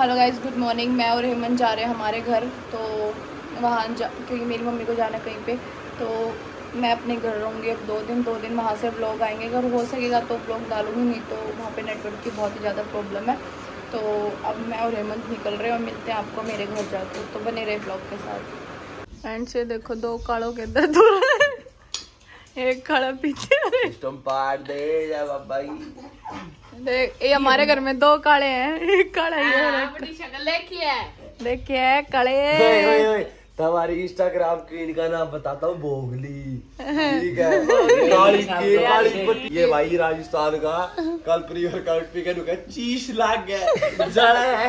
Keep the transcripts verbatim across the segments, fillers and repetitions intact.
Hello guys, good morning. मैं और हेमंत जा रहे हैं हमारे घर, तो वहाँ जा क्योंकि मेरी मम्मी को जाना कहीं पे, तो मैं अपने घर रहूँगी अब दो दिन दो दिन वहाँ से ब्लॉग आएंगे। अगर हो सकेगा तो ब्लॉग डालूंगी, नहीं तो वहाँ पे नेटवर्क की बहुत ही ज़्यादा प्रॉब्लम है। तो अब मैं और हेमंत निकल रहे हैं और मिलते हैं आपको मेरे घर जाकर, तो बने रहे ब्लॉग के साथ। एंड से देखो दो कालों के दर्द हो रहा है, एक खड़ा पीछे तुम पार दे जा भाई। देख ये हमारे घर में दो काले हैं, एक काला ये है। अपनी शक्ल देखिए देखिए काले। तुम्हारी इंस्टाग्राम क्वीन का नाम बताता हूँ, बोगली। ठीक है, काली के काली पट्टी। ये भाई राजस्थान का कल प्री वर्कआउट पी के नुका चीज लाग गया जड़ा है।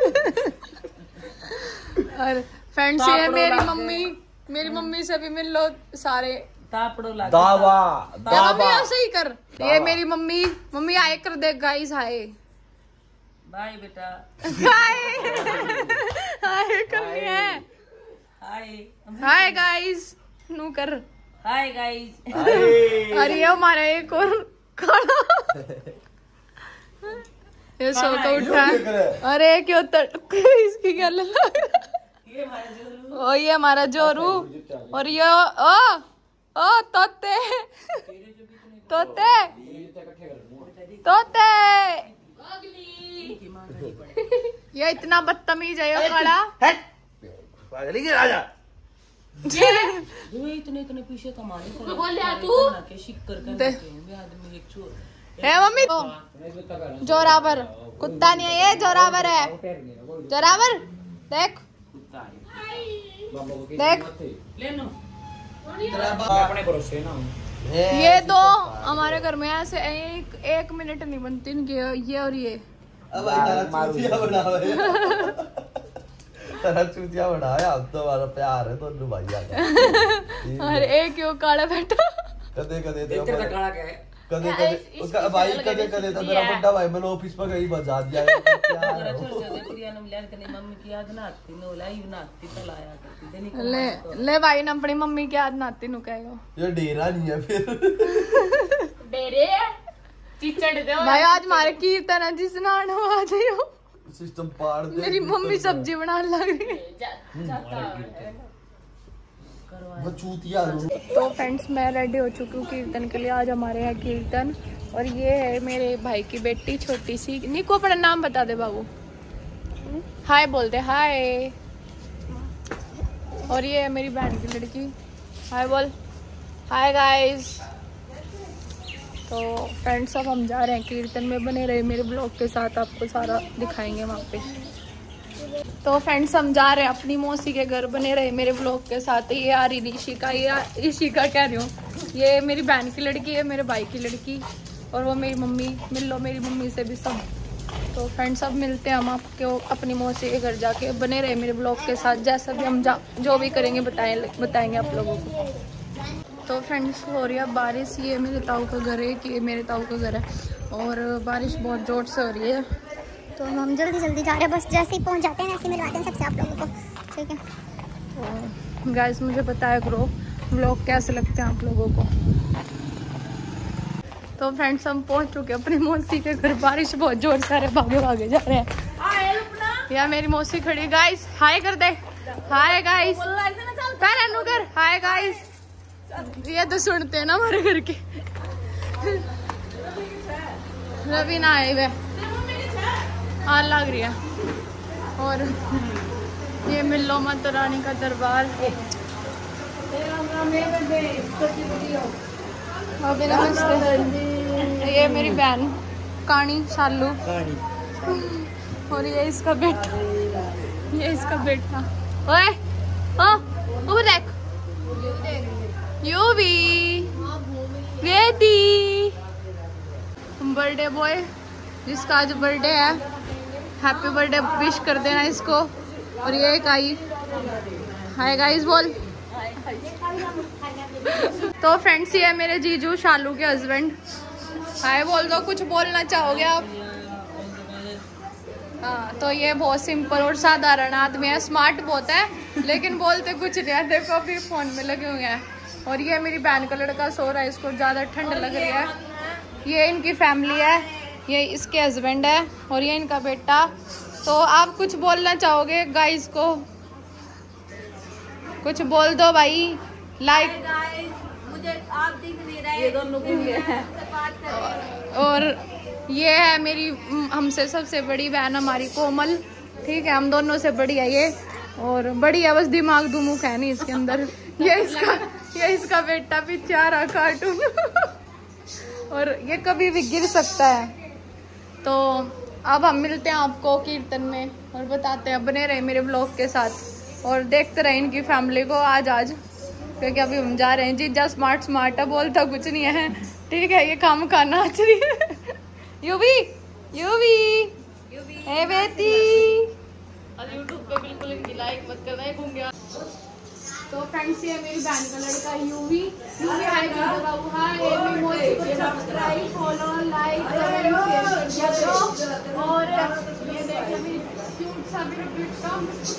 और फ्रेंड्स ये मेरी मम्मी, मेरी मम्मी से भी मिल लो सारे। दावा दावा ऐसे ही कर। ये मेरी मम्मी, मम्मी आए कर दे गाइस। हाय बाय बेटा। हाय हाय करनी है। हाय हाय गाइस नू कर। Hi guys. अरे ये हमारा एक और काला ये सो तो उठा। अरे क्यों तक इसकी क्या लगा। ओ ये हमारा जोरू और ये ओ ओ तोते तोते तोते। ये इतना बदतमीज है ये काला। इतने इतने पीछे कमाने को बोल रहा तू के शिक्कर करने के आदमी एक चोर है। मम्मी जोरावर कुत्ता नहीं है, ये जोरावर है। जोरावर देख देख ले लो अपने भरोसे ना। ये दो हमारे घर में ऐसे एक एक मिनट नहीं बनती इनके, ये और ये। अब चूतिया बना तेरा चूतिया बना है। अब तो हमारा प्यार है तो भाई आ। और एक यो काला बैठा कदे कदे तेरा काला क्या है कदे कदे उसका भाई कदे कदे तो मेरा बड़ा भाई मैंने ऑफिस पर गई बजा दिया। तेरा छोड़ दे प्रिया ने मिला के मम्मी की याद ना आती नो लाई ना आती तो लाया करती देनी ले ले भाई ना अपनी मम्मी की याद नाती नु कहेगा। ये डेरा नहीं है फिर डेरे चिचड़ दो भाई। आज हमारे कीर्तन है, जिस नान आ जाओ सिस्टम पाड़ दे। मेरी मम्मी सब्जी बनाने लग रही है। वो चूतिया। तो फ्रेंड्स मैं रेडी हो चुकी हूँ कीर्तन के लिए। आज हमारे यहाँ कीर्तन, और ये है मेरे भाई की बेटी छोटी सी। निको अपना नाम बता दे बाबू। हाय बोल दे हाय। और ये है मेरी बहन की लड़की। हाय बोल। Hi guys. तो फ्रेंड्स अब हम जा रहे हैं कीर्तन में, बने रहे मेरे ब्लॉग के साथ, आपको सारा दिखाएंगे वहाँ पे। तो फ्रेंड्स हम जा रहे हैं अपनी मौसी के घर, बने रहे मेरे ब्लॉग के साथ। ये आ रही ऋषिका, ये ऋषिका कह रही हूँ, ये मेरी बहन की लड़की है, मेरे भाई की लड़की, और वो मेरी मम्मी। मिल लो मेरी मम्मी से भी सब। तो फ्रेंड्स अब मिलते हैं हम आपको अपनी मौसी के घर जाके, बने रहे मेरे ब्लॉग के साथ। जैसा भी हम जा जो भी करेंगे बताएं बताएंगे आप लोगों को। तो फ्रेंड्स हो रही है बारिश। ये मेरे ताऊ का घर है, कि ये मेरे ताऊ का घर है, और बारिश बहुत जोर से हो रही है। तो हम जल्दी जल्दी जा रहे हैं, बस जैसे ही पहुंच जाते हैं ऐसे मिलवाते हैं सबसे आप लोगों को, ठीक है। तो गाइस मुझे बताया करो व्लॉग कैसे लगते हैं आप लोगों को। तो फ्रेंड्स हम पहुंच चुके अपनी मौसी के घर। बारिश बहुत जोर से आ रही है, भागे भागे जा रहे हैं। यार मेरी मौसी खड़ी। गाइस हाय कर दे। हाय गाइस कर हाय गाइस। ये तो सुनते हैं ना हमारे घर के। रवि ना आए हुए आग लग रही है। और ये मिलो माता रानी का दरबार। अभी नमस्ते। ये मेरी बहन कानी शालू, और ये इसका बेटा, ये इसका बेटा। ओए हाँ वो देख यू भी वेदी बर्थडे बॉय जिसका आज बर्थडे है, हैप्पी बर्थडे विश कर देना इसको। और ये एक आई हाय गाइस बोल। तो फ्रेंड्स ये है मेरे जीजू शालू के हस्बैंड। हाय बोल दो, कुछ बोलना चाहोगे आप? हाँ तो ये बहुत सिंपल और साधारण आदमी है, स्मार्ट बहुत है, लेकिन बोलते कुछ नहीं है। देखो अभी फोन में लगे हुए हैं। और ये मेरी बहन का लड़का सो रहा है, इसको ज़्यादा ठंड लग रही है। ये इनकी फैमिली है, ये इसके हस्बैंड है और ये इनका बेटा तो आप कुछ बोलना चाहोगे गाइस को? कुछ बोल दो भाई। लाइक मुझे आप दिख नहीं रहे, ये दोनों के लिए है। और ये है मेरी हमसे सबसे बड़ी बहन हमारी कोमल। ठीक है, हम दोनों से बड़ी है ये, और बड़ी है बस दिमाग दुमुख है नहीं इसके अंदर। ये इसका ये इसका बेटा पीछे आ रहा कार्टून और ये कभी भी गिर सकता है। तो अब हम मिलते हैं आपको कीर्तन में और बताते हैं। बने रहे मेरे ब्लॉग के साथ और देखते रहे इनकी फैमिली को आज आज क्योंकि अभी हम जा रहे हैं। जीजा स्मार्ट स्मार्ट है, बोलता कुछ नहीं है। ठीक है, ये काम का नाच रही है। यूवी यूवी ए बेटी, और यूट्यूब पे बिल्कुल इनकी लाइक मत करना है घूम गया। तो फ्रेंड्स ये मेरी बहन का लड़का यूवी। यूवी हाय कर दो बाबू। हाय मेरी मोची को subscribe follow like comment share करो। और ये देखिए मेरी क्यूट सा बेटा।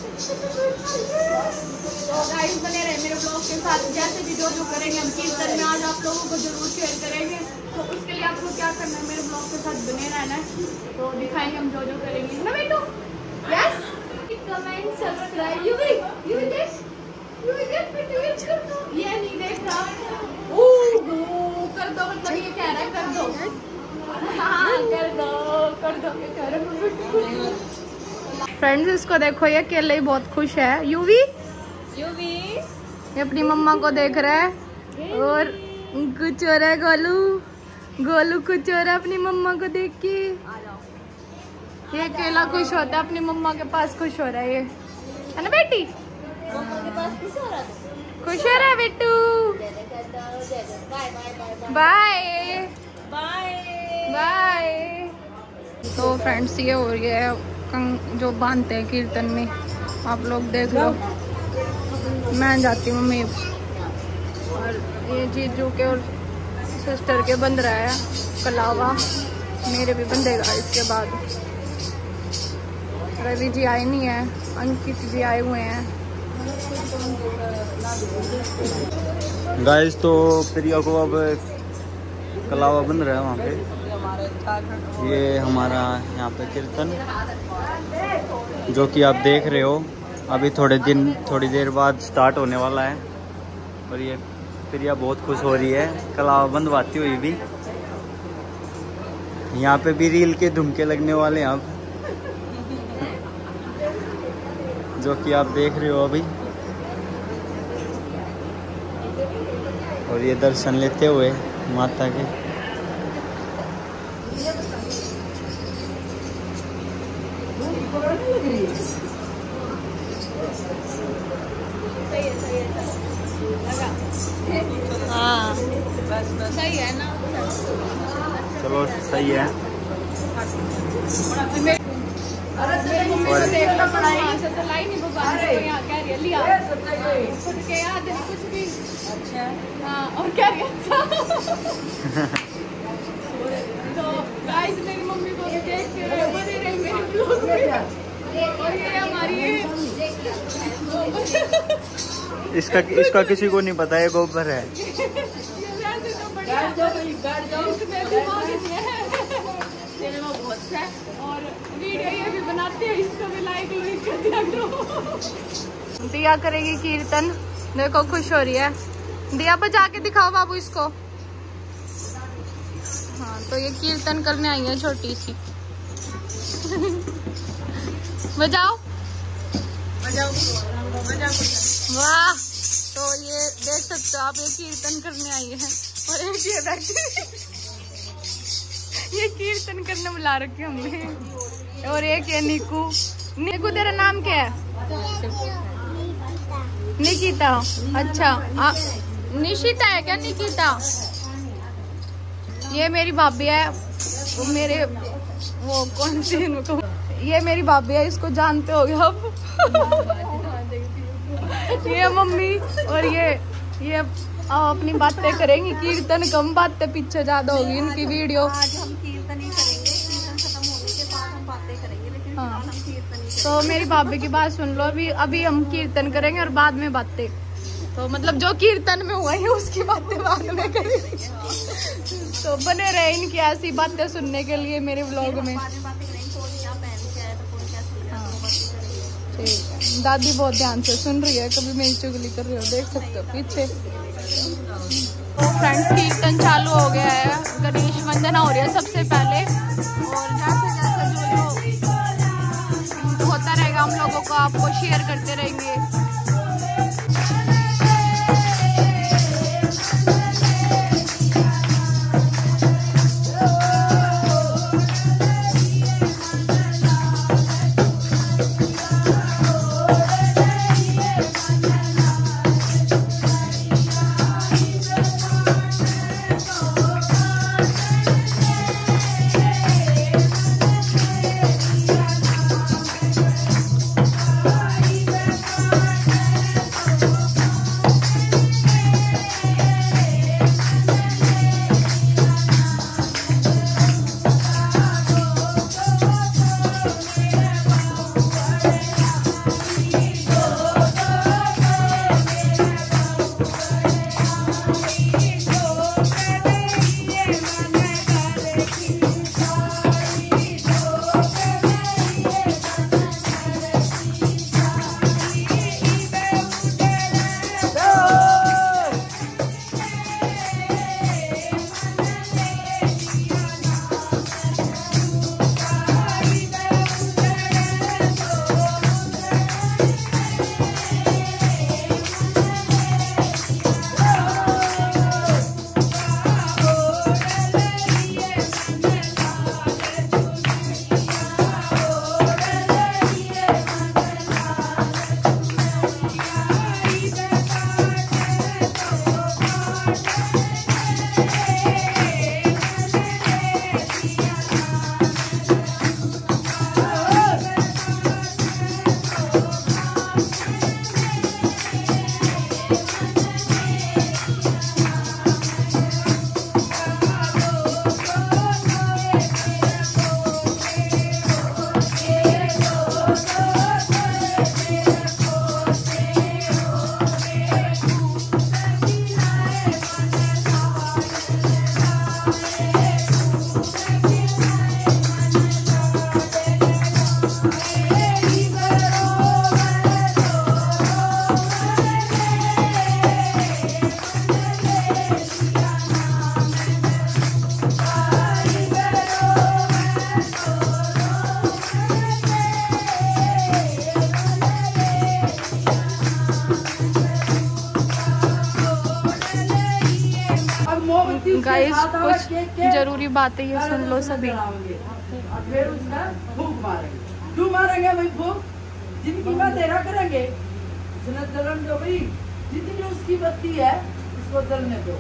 तो गाइस बने रहे मेरे ब्लॉग के साथ। जैसे भी जो जो करेंगे हम कीर्तन में आज आप लोगों को जरूर शेयर करेंगे। तो उसके लिए आपको क्या करना है, मेरे ब्लॉग के साथ बने रहना है। तो दिखाएंगे हम जो जो करेंगे ना बेटू। Yes comment subscribe. यूवी यूवी देख ये नहीं देख रहा। ओह कर दो, मतलब ये कह रहा है कर दो। हाँ कर दो कर दो कर दो। फ्रेंड्स इसको देखो, ये अकेले ही बहुत खुश है। यूवी यूवी ये अपनी मम्मा को देख रहा है और कुछ हो रहा है। गोलू गोलू कुछ हो रहा है अपनी मम्मा को देख के। ये अकेला खुश होता है, अपनी मम्मा के पास खुश हो रहा है। ये है ना बेटी, खुश हो रहा है बेटू। Bye bye bye. तो फ्रेंड्स ये हो रही है कंग जो बांधते हैं कीर्तन में, आप लोग देख लो। मैं जाती हूँ मम्मी और ये जीजू के और सिस्टर के बंध रहा है कलावा। मेरे भी बंधेगा इसके बाद। रवि जी आए नहीं है, अंकित जी आए हुए हैं। गाइस तो प्रिया को अब कलावा बन रहा है वहाँ पे। ये हमारा यहाँ पे कीर्तन जो कि आप देख रहे हो अभी थोड़े दिन थोड़ी देर बाद स्टार्ट होने वाला है। और ये प्रिया बहुत खुश हो रही है कलावा बंधवाती हुई भी। यहाँ पे भी रील के धुमके लगने वाले हैं अब, जो कि आप देख रहे हो अभी। और ये दर्शन लेते हुए माता के। हाँ सही है ना। चलो सही है। और देखना पड़ा यहाँ से तो लाई नहीं भगवान को यहाँ कह रही है लिया खुद के याद है कुछ भी। अच्छा हाँ और क्या रही अच्छा। तो गाइस मेरी मम्मी को भी देख के बने रहे मेरे ब्लॉग में। और ये हमारी इसका इसका किसी को नहीं पता, ये गोबर है। और वीडियो ये भी बनाते हैं, इसको भी लाइक लाइक कर दिया करो। दिया करेगी कीर्तन, देखो खुश हो रही है। दिया बजा के दिखाओ बाबू इसको। हाँ तो ये कीर्तन करने आई है छोटी सी। बजाओ बजाओ बजाओ। वाह। तो ये देख सकते हो आप, ये कीर्तन करने आई है और एक ये बैठी ये कीर्तन करने बुला रखे हमने। और एक ये निकू। निकू तेरा नाम क्या है? निकिता। अच्छा आ, निशिता है क्या निकिता? ये मेरी भाभी है, वो मेरे वो कौन सी इनको, ये मेरी भाभी है, इसको जानते हो गए अब। ये मम्मी और ये ये आप अपनी बातें करेंगी। कीर्तन कम बातें पीछे ज्यादा होगी इनकी वीडियो। आज हम कीर्तन ही करेंगे, कीर्तन खत्म होने के बाद हम बातें करेंगे, लेकिन हाँ। हम कीर्तन ही तो मेरी भाभी की बात सुन लो, अभी अभी हम कीर्तन करेंगे और बाद में बातें। तो मतलब जो कीर्तन में हुआ है उसकी बातें बाद में करेंगे। तो बने रहे इनकी ऐसी बातें सुनने के लिए मेरे व्लॉग में। बाद में बातें करेंगे। कौन क्या पहन के आया, तो कौन कैसे ठीक है, दादी बहुत ध्यान से सुन रही है, कभी मेरी चुगली कर रही हो, देख सकते हो पीछे। तो फ्रेंड्स कीर्तन चालू हो गया है, गणेश वंदना हो रही है सबसे पहले, और जैसे जैसे जो जो होता रहेगा हम लोगों को आपको शेयर करते रहेंगे। गाइस कुछ जरूरी बातें ये सुन लो सभी। फिर उसका फूंक मारेंगे, क्यों मारेंगे भाई फूंक? जिनकी बात तेरा करेंगे, जलन दो भाई, जितनी उसकी बत्ती है उसको जलने दो,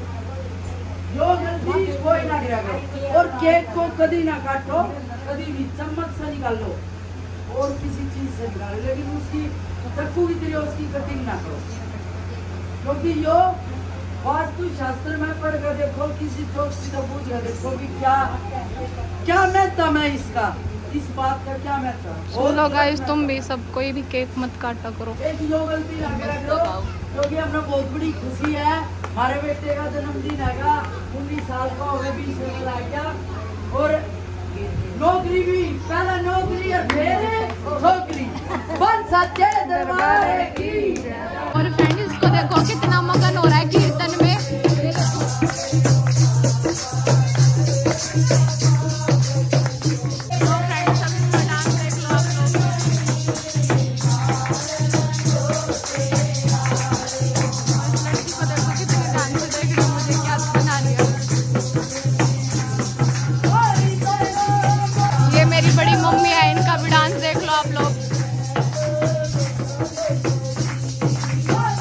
जो गलती कोई ना गिरा करो। और केक को कभी ना काटो, कभी भी चम्मच से निकालो और किसी चीज से निकालो, लेकिन उसकी चाकू की तरह उसकी कटिंग ना करो, क्योंकि यो वास्तु शास्त्र में पढ़ कर देखो, किसी दोस्त से पूछ कर देखो कि क्या क्या महत्व है इसका, इस बात का क्या महत्व है। सुनो गाइस तुम भी सब कोई भी केक मत काटा करो। एक जो गलती ना करो, क्योंकि हमें बहुत बड़ी खुशी है, हमारे बेटे का जन्मदिन है, उन्नीस साल का हो गया, बीस में आ गया, और नौकरी भी पहला नौकरी और फिर नौकरी बन सच्चे दरबार की। और फ्रेंड्स इसको देखो कितना मगन हो रहा है कीर्तन में। ये मेरी बड़ी मम्मी है, इनका भी डांस देख लो आप लोग।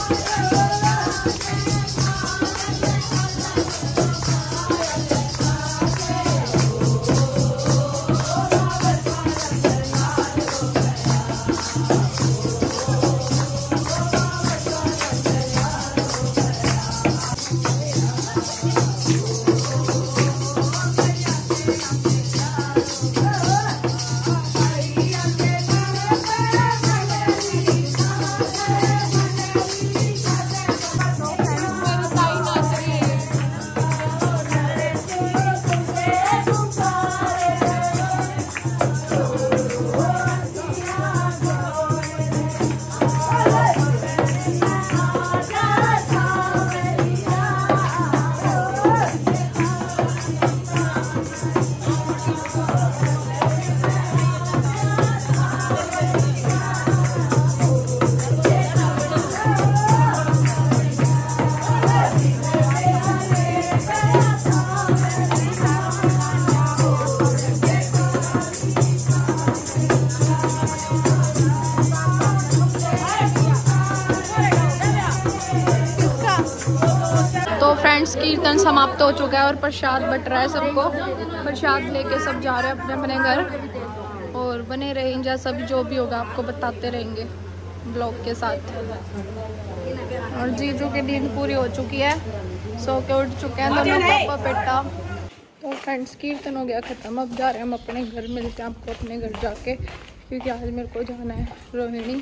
फ्रेंड्स कीर्तन समाप्त हो चुका है और प्रसाद बट रहा है सबको। प्रसाद लेके सब जा रहे हैं अपने अपने घर और बने रहेंगे, जैसा भी जो भी होगा आपको बताते रहेंगे ब्लॉग के साथ। और जीजू की नींद पूरी हो चुकी है, सो के उठ चुके हैं दोनों पापा बेटा। तो फ्रेंड्स कीर्तन हो गया ख़त्म, अब जा रहे हैं हम अपने घर। मिलते हैं आपको अपने घर जाके, क्योंकि आज मेरे को जाना है रोहिणी,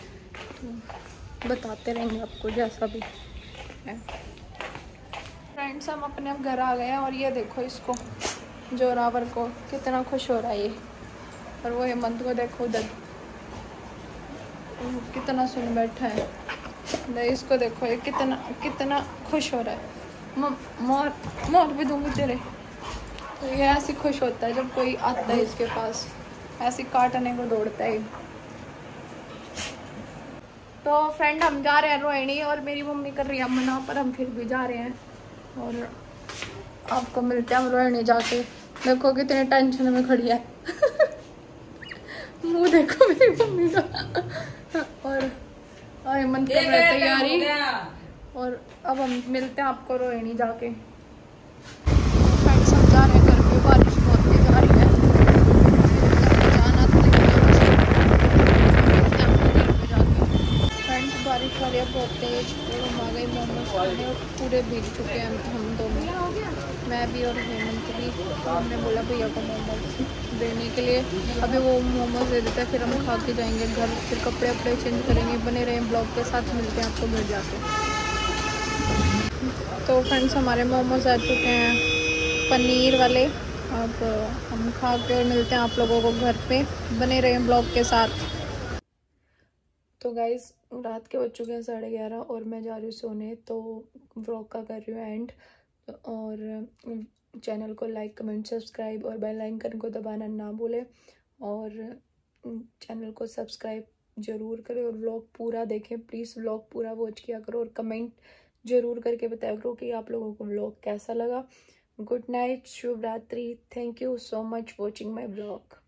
तो बताते रहेंगे आपको जैसा भी है। फ्रेंड्स हम अपने अब घर आ गए हैं और ये देखो इसको जोरावर को कितना खुश हो रहा है ये, और वो हेमंत को देखो उधर कितना सुन बैठा है। इसको देखो ये कितना कितना खुश हो रहा है। मोर मोर भी दूंगी तेरे। तो ये ऐसे खुश होता है जब कोई आता है इसके पास, ऐसे काटने को दौड़ता है। तो फ्रेंड हम जा रहे हैं रोहिणी, और मेरी मम्मी कर रही है मना, पर हम फिर भी जा रहे हैं। और आपको मिलते हैं हम रोहिणी जाके। देखो कितने टेंशन में खड़ी है मुंह देखो मेरी मम्मी का। और मन कर रहा है तैयारी, और अब हम मिलते हैं आपको रोहिणी जाके। फ्रेंड्स हम जा रहे हैं घर पे, बारिश बहुत तेज आ रही है, जाना तो फ्रेंड्स बारिश आ रही है बहुत तेज। और हम आ गए मोमोज खाने और पूरे भीग चुके हैं हम दोनों, मैं भी और हेमंत भी। तो हमने बोला भैया को मोमोज देने के लिए, अभी वो मोमोज दे देता है, फिर हम खा के जाएंगे घर, फिर कपड़े वपड़े चेंज करेंगे। बने रहे ब्लॉग के साथ, मिलते हैं आपको घर जाके। तो फ्रेंड्स हमारे मोमोज आ चुके हैं पनीर वाले, अब हम खा के और मिलते हैं आप लोगों को घर पे। बने रहे ब्लॉग के साथ। तो गाइज़ रात के बज चुके हैं साढ़े ग्यारह और मैं जा रही हूँ सोने, तो व्लॉग का कर रही हूँ एंड। और चैनल को लाइक कमेंट सब्सक्राइब और बेल आइकन को दबाना ना भूलें, और चैनल को सब्सक्राइब ज़रूर करें और व्लॉग पूरा देखें प्लीज़। व्लॉग पूरा वॉच किया करो और कमेंट ज़रूर करके बताया करो कि आप लोगों को व्लॉग कैसा लगा। गुड नाइट, शुभ रात्रि, thank you so much watching my vlog.